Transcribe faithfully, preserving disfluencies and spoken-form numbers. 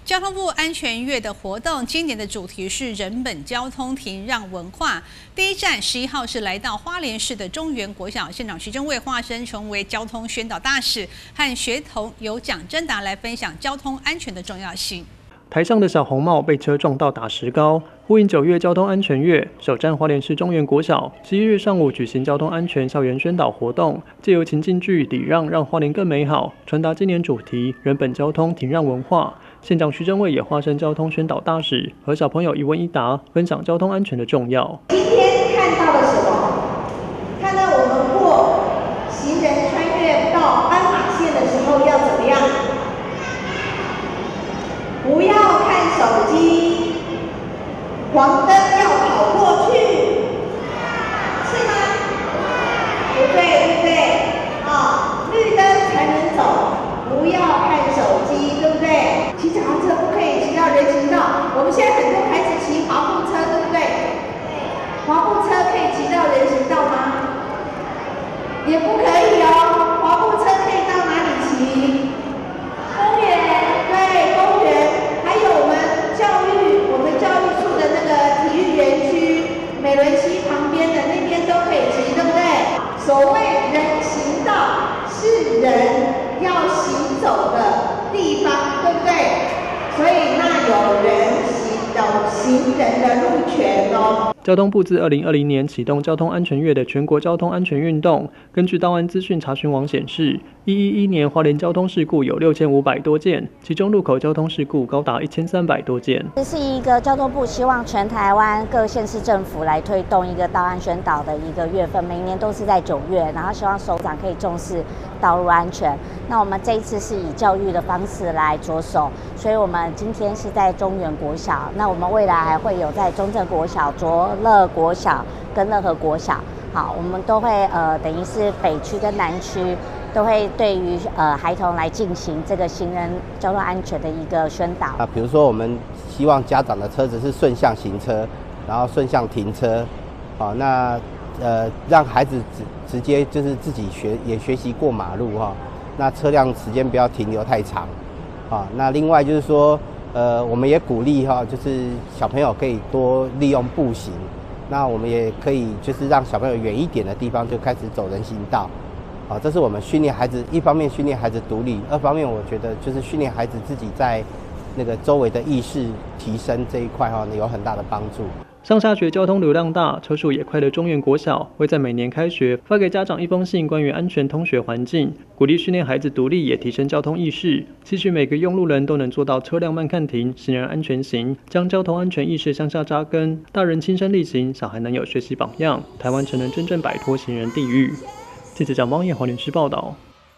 交通部安全月的活动，今年的主题是人本交通停让文化。第一站十一号是来到花莲市的中原国小，现场徐正卫化身成为交通宣导大使，和学童有奖征答来分享交通安全的重要性。 台上的小红帽被车撞到打石膏，呼应九月交通安全月，首站花莲市中原国小十一日上午举行交通安全校园宣导活动，借由情境剧礼让让花莲更美好，传达今年主题人本交通停让文化。县长徐正卫也化身交通宣导大使，和小朋友一问一答，分享交通安全的重要。 今天看到了什么？看到我们过行人穿越到斑马线的时候要怎么样？不要看手机，黄灯要跑过去，是吗？不对，对不对？啊，绿灯才能走，不要看手机，对不对？骑脚踏车不可以骑到人行道，我们现在很多孩子骑滑步车，对不对？滑步车可以骑到人行道吗？也不可以哦，滑步车可以到哪里骑？公园，对，公园。还有我们教育，我们教育处的那个体育园区，美伦溪旁边的那边都可以骑，对不对？所谓人行道是人要行走的地方，对不对？所以那有人行有行人的路权哦。 交通部自二零二零年启动交通安全月的全国交通安全运动。根据道安资讯查询网显示，一一一年花莲交通事故有六千五百多件，其中路口交通事故高达一千三百多件。 这是一个交通部希望全台湾各县市政府来推动一个道安宣导的一个月份，每年都是在九月，然后希望首长可以重视道路安全。那我们这一次是以教育的方式来着手，所以我们今天是在中原国小，那我们未来还会有在中正国小、卓乐国小跟乐和国小。好，我们都会呃，等于是北区跟南区都会对于呃孩童来进行这个行人交通安全的一个宣导啊。比如说，我们希望家长的车子是顺向行车，然后顺向停车，好，那呃让孩子直直接就是自己学也学习过马路哈，那车辆时间不要停留太长，啊，那另外就是说，呃，我们也鼓励哈，就是小朋友可以多利用步行。那我们也可以就是让小朋友远一点的地方就开始走人行道，啊，这是我们训练孩子，一方面训练孩子独立，二方面我觉得就是训练孩子自己在那个周围的意识提升这一块哈，有很大的帮助。 上下学交通流量大，车速也快的中原国小会在每年开学发给家长一封信，关于安全通学环境，鼓励训练孩子独立，也提升交通意识，期许每个用路人都能做到车辆慢看停，行人安全行，将交通安全意识向下扎根，大人亲身力行，小孩能有学习榜样，台湾才能真正摆脱行人地狱。记者蒋邦彦花莲市报道。